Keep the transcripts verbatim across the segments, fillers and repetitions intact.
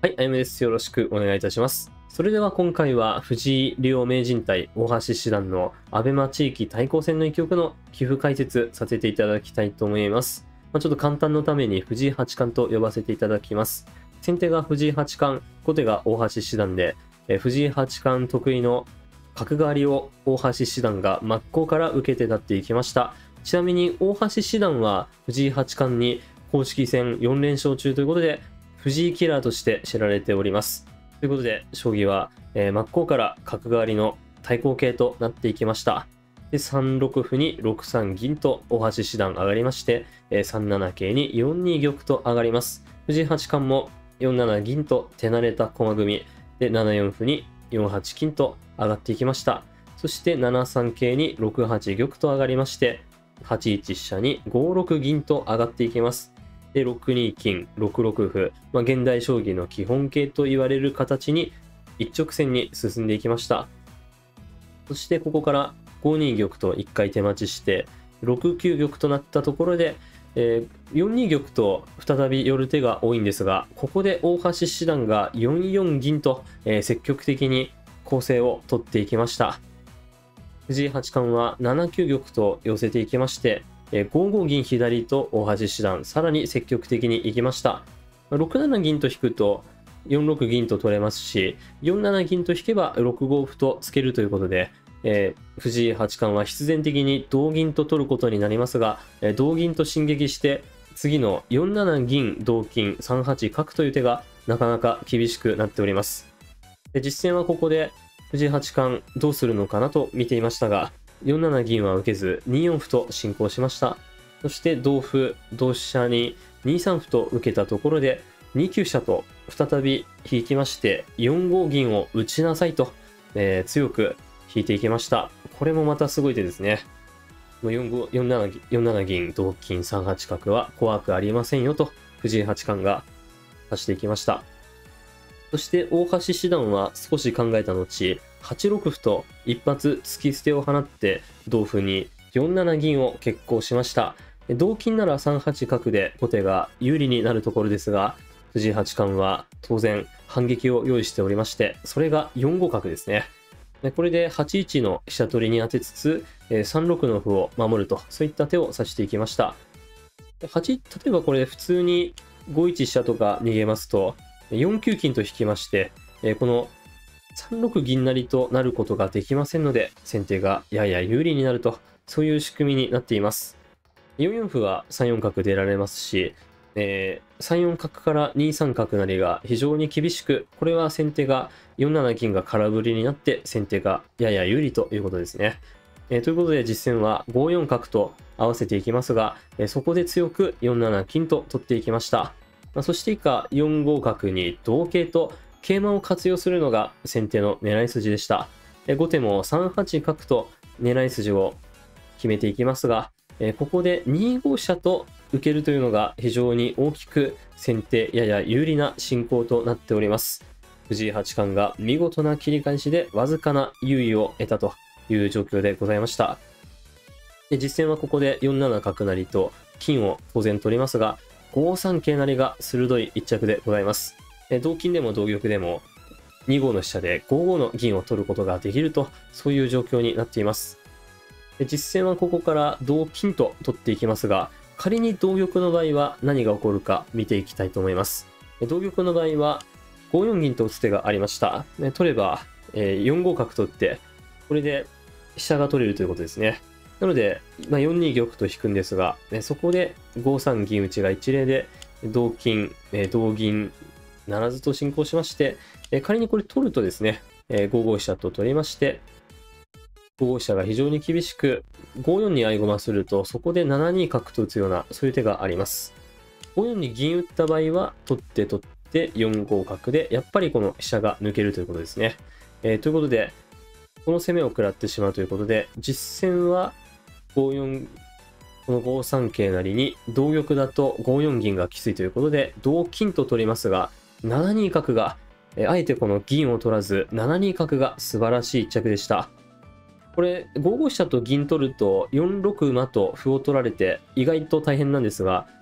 はい、あゆむです。よろしくお願いいたします。それでは今回は藤井竜王名人対大橋七段のアベマ地域対抗戦の一局の棋譜解説させていただきたいと思います。まあ、ちょっと簡単のために藤井八冠と呼ばせていただきます。先手が藤井八冠、後手が大橋七段で、え藤井八冠得意の角換わりを大橋七段が真っ向から受けて立っていきました。ちなみに大橋七段は藤井八冠に公式戦よん連勝中ということで、藤井キラーとして知られております。ということで、将棋は、えー、真っ向から角換わりの対抗形となっていきました。で、さんろく歩にろくさん銀と大橋七段上がりまして、えー、さんなな桂によんに玉と上がります。藤井八冠もよんなな銀と手慣れた駒組みで、ななよん歩によんはち金と上がっていきました。そしてななさん桂にろくはち玉と上がりまして、はちいち飛車にごろく銀と上がっていきます。で、ろくに金、ろくろく歩、まあ、現代将棋の基本形と言われる形に一直線に進んでいきました。そしてここからごに玉といっかい手待ちして、ろくきゅう玉となったところで、えー、よんに玉と再び寄る手が多いんですが、ここで大橋七段がよんよん銀と、えー、積極的に攻勢を取っていきました。藤井八冠はななきゅう玉と寄せていきまして、ご五銀左と大橋七段、さらに積極的に行きました。ろくなな銀と引くとよんろく銀と取れますし、よんなな銀と引けばろく五歩とつけるということで、えー、藤井八冠は必然的に同銀と取ることになりますが、えー、同銀と進撃して、次のよんなな銀、同金、さんはち角という手がなかなか厳しくなっております。で、実戦はここで藤井八冠どうするのかなと見ていましたが、よんなな銀は受けずによん歩と進行しました。そして同歩、同飛車ににさん歩と受けたところでにきゅう飛車と再び引きましてよん五銀を打ちなさいと、えー、強く引いていきました。これもまたすごい手ですね。よんなな銀、同金、さんはち角は怖くありませんよと藤井八冠が指していきました。そして大橋七段は少し考えた後、はちろく歩と一発突き捨てを放って同歩によんなな銀を決行しました。同金ならさんはち角で後手が有利になるところですが、藤井八冠は当然反撃を用意しておりまして、それがよん五角ですね。これではちいちの飛車取りに当てつつ、さんろくの歩を守ると、そういった手を指していきました。はち例えばこれ普通にごいち飛車とか逃げますと、よんきゅう金と引きまして、このさんろく銀成となることができませんので、先手がやや有利になると、そういう仕組みになっています。よん四歩はさんよん角出られますし、えー、さんよん角からにさん角成が非常に厳しく、これは先手がよんなな銀が空振りになって、先手がやや有利ということですね。えー、ということで実戦はご四角と合わせていきますが、えー、そこで強くよんなな金と取っていきました。まあ、そして以下よん五角に同桂と桂馬を活用するのが先手の狙い筋でした。え後手もさんはち角と狙い筋を決めていきますが、えここでに五飛車と受けるというのが非常に大きく先手やや有利な進行となっております。藤井八冠が見事な切り返しでわずかな優位を得たという状況でございました。で実戦はここでよんなな角成と金を当然取りますが、ご三桂成が鋭い一着でございます。同金でも同玉でもに五の飛車でご五の銀を取ることができると、そういう状況になっています。で実戦はここから同金と取っていきますが、仮に同玉の場合は何が起こるか見ていきたいと思います。同玉の場合はご四銀と打つ手がありました。取ればよん五角と打って、これで飛車が取れるということですね。なので、まあ、よん二玉と引くんですが、そこでご三銀打ちが一例で、同金、同銀ならずと進行しまして、仮にこれ取るとですね、ご五飛車と取りまして、ご五飛車が非常に厳しく、ご四に合駒すると、そこでなな二角と打つような、そういう手があります。ご四に銀打った場合は、取って取ってよん五角で、やっぱりこの飛車が抜けるということですね。えー、ということで、この攻めを食らってしまうということで、実戦はご四、このご三桂成に同玉だとご四銀がきついということで、同金と取りますが、なな二角が、えあえてこの銀を取らず、なな二角が素晴らしい一着でした。これ、ご五飛車と銀取るとよん六馬と歩を取られて意外と大変なんですが、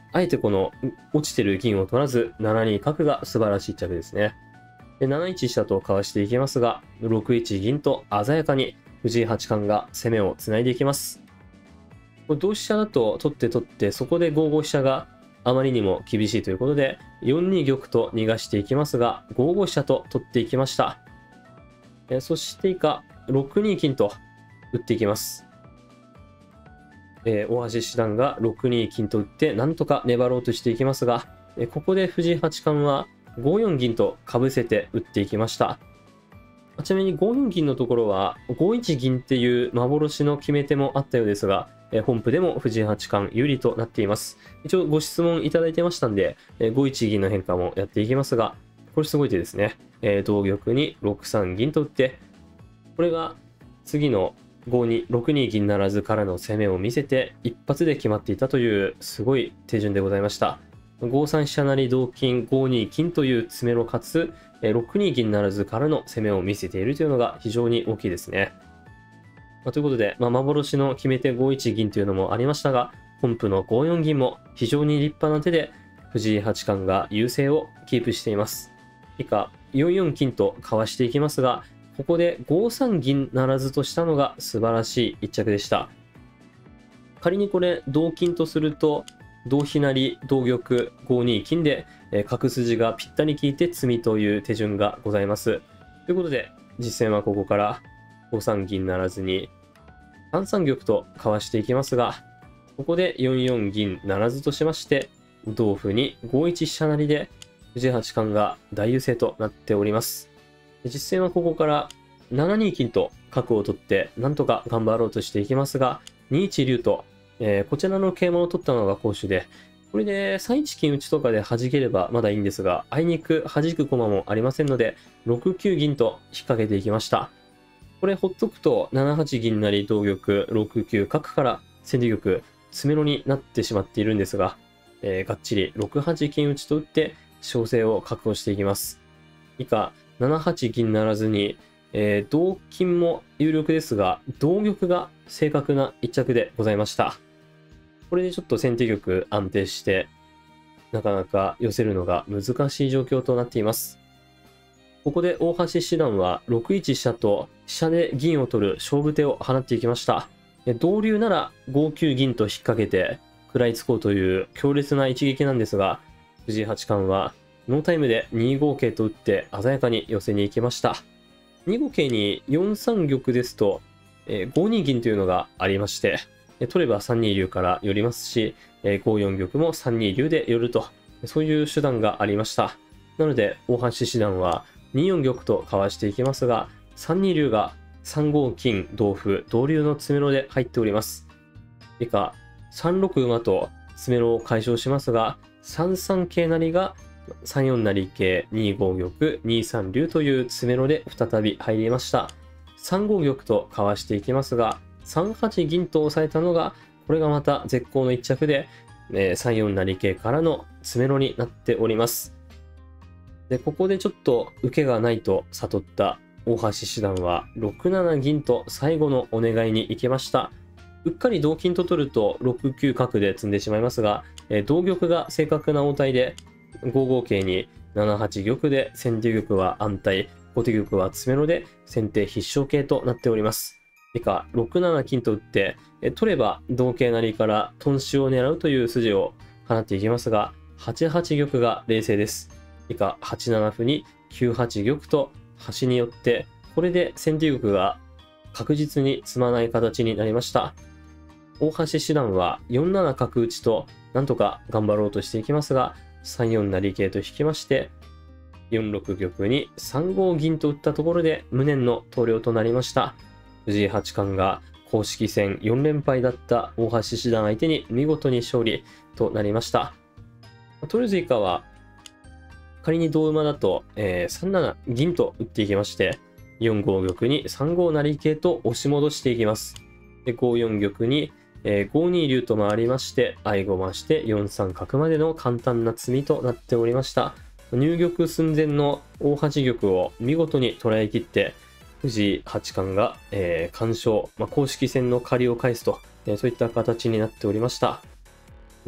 あえてこの落ちてる銀を取らず、ななに角が素晴らしい一着ですね。でなないち飛車とかわしていきますが、ろくいち銀と鮮やかに藤井八冠が攻めをつないでいきます。これ同飛車だと取って取って、そこでごご飛車があまりにも厳しいということで、よんに玉と逃がしていきますが、ごご飛車と取っていきました。えそして以下、ろくに金と打っていきます。えー、大橋七段がろくに金と打ってなんとか粘ろうとしていきますが、えここで藤井八冠はごよん銀とかぶせて打っていきました。ちなみにごよん銀のところはごいち銀っていう幻の決め手もあったようですが、え本譜でも藤井八冠有利となっています。一応ご質問いただいてましたんで、えごいち銀の変化もやっていきますが、これすごい手ですね。えー、同玉にろくさん銀と打って、これが次のごに、ろくに銀ならずからの攻めを見せて一発で決まっていたというすごい手順でございました。ごさん飛車成同金ごに金という詰めろかつろくに銀ならずからの攻めを見せているというのが非常に大きいですね。まあ、ということで、まあ、幻の決め手ごいち銀というのもありましたが、本譜のごよん銀も非常に立派な手で藤井八冠が優勢をキープしています。以下よんよん金とかわしていきますが、ここでごさん銀ならずとしたのが素晴らしい一着でした。仮にこれ同金とすると、同飛成、同玉、ごに金で角筋がぴったり効いて詰みという手順がございます。ということで、実戦はここからごさん銀ならずにさんさん玉とかわしていきますが、ここでよんよん銀ならずとしまして、同歩にごいち飛車成で藤井八冠が大優勢となっております。実戦はここからななに金と角を取ってなんとか頑張ろうとしていきますが、にいち竜と、えー、こちらの桂馬を取ったのが好手で、これでさんいち金打ちとかで弾ければまだいいんですが、あいにく弾く駒もありませんので、ろくきゅう銀と引っ掛けていきました。これほっとくとななはち銀成同玉ろくきゅう角から先手玉詰めろになってしまっているんですが、えー、がっちりろくはち金打ちと打って勝勢を確保していきます。以下ななはち銀ならずに、えー、同金も有力ですが、同玉が正確な一着でございました。これでちょっと先手玉安定して、なかなか寄せるのが難しい状況となっています。ここで大橋七段はろくいち飛車と飛車で銀を取る勝負手を放っていきました。同竜ならごきゅう銀と引っ掛けて食らいつこうという強烈な一撃なんですが、藤井八冠はノータイムでにご桂と打って鮮やかに寄せに行きました。にご桂によんさん玉ですと、えー、ごに銀というのがありまして、取ればさんに竜から寄りますし、えー、ごよん玉もさんに竜で寄ると、そういう手段がありました。なので大橋七段はによん玉とかわしていきますが、さんに竜がさんご金同歩同竜の詰めろで入っております。以下さんろく馬と詰めろを解消しますが、さんさん桂成がさんよん成桂にご玉にさん竜という詰めろで再び入りました。さんご玉とかわしていきますが、さんはち銀と押さえたのが、これがまた絶好の一着で、えー、さんよん成桂からの詰めろになっております。で、ここでちょっと受けがないと悟った大橋七段はろくなな銀と最後のお願いに行きました。うっかり同金と取るとろくきゅう角で詰んでしまいますが、えー、同玉が正確な応対でごご桂にななはち玉で先手玉は安泰、後手玉は詰めろで先手必勝形となっております。以下ろくなな金と打って、え取れば同桂成から頓死を狙うという筋を放っていきますが、はちはち玉が冷静です。以下はちなな歩にきゅうはち玉と端によって、これで先手玉が確実に詰まない形になりました。大橋七段はよんなな角打ちとなんとか頑張ろうとしていきますが、さんよん成桂と引きまして、よんろく玉にさんご銀と打ったところで無念の投了となりました。藤井八冠が公式戦よん連敗だった大橋七段相手に見事に勝利となりました。とりあえず以下は、仮に同馬だと、えー、さんなな銀と打っていきまして、よんご玉にさんご成桂と押し戻していきます。でごよん玉に、えー、ごに竜と回りまして、相駒してよんさん角までの簡単な詰みとなっておりました。入玉寸前の大橋玉を見事に捉えきって、藤井八冠が、えー、完勝、まあ、公式戦の借りを返すと、えー、そういった形になっておりました。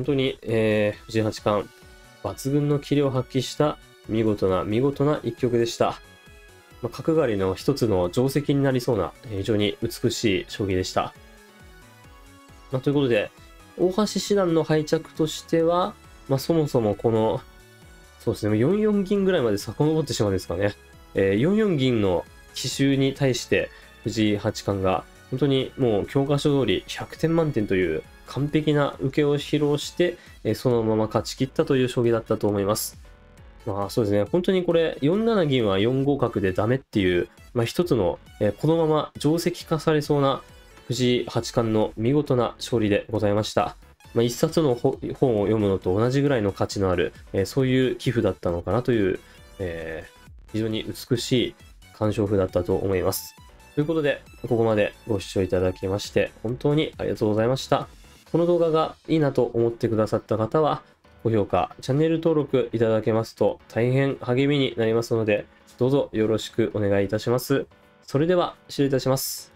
本当に、えー、藤井八冠、抜群のキレを発揮した見事な見事な一局でした。まあ、角換わりの一つの定石になりそうな非常に美しい将棋でした。まあ、ということで、大橋七段の敗着としては、まあ、そもそもこの、そうですね、よんよん銀ぐらいまで遡ってしまうんですかね。えー、よんよん銀の奇襲に対して藤井八冠が本当にもう教科書通りひゃくてん満点という完璧な受けを披露して、えー、そのまま勝ち切ったという将棋だったと思います。まあそうですね、本当にこれよんなな銀はよんご角でダメっていう、まあ、一つの、えー、このまま定石化されそうな藤井八冠の見事な勝利でございました。まあ、一冊の本を読むのと同じぐらいの価値のある、えー、そういう棋譜だったのかなという、えー、非常に美しい鑑賞譜だったと思います。ということで、ここまでご視聴いただきまして本当にありがとうございました。この動画がいいなと思ってくださった方は、高評価、チャンネル登録いただけますと大変励みになりますので、どうぞよろしくお願いいたします。それでは失礼いたします。